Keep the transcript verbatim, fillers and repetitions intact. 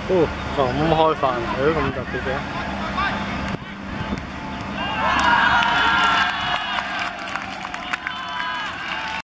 哦，咁開飯係都咁特別嘅。